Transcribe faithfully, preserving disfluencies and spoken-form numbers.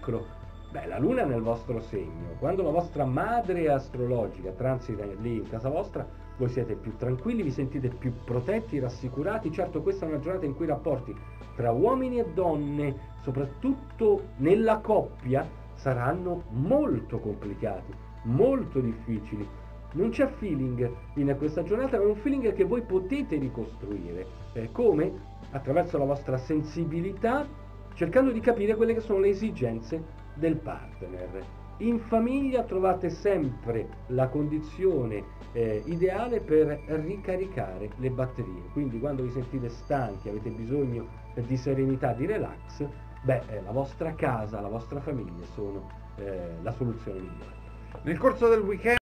fulcro? Beh, la luna è nel vostro segno. Quando la vostra madre astrologica transita lì in casa vostra, voi siete più tranquilli, vi sentite più protetti, rassicurati. Certo, questa è una giornata in cui i rapporti tra uomini e donne, soprattutto nella coppia, saranno molto complicati, molto difficili. Non c'è feeling in questa giornata, ma è un feeling che voi potete ricostruire. Eh, come? Attraverso la vostra sensibilità, cercando di capire quelle che sono le esigenze del partner. In famiglia trovate sempre la condizione eh, ideale per ricaricare le batterie, quindi quando vi sentite stanchi, avete bisogno eh, di serenità, di relax, beh, eh, la vostra casa, la vostra famiglia sono eh, la soluzione migliore. Nel corso del weekend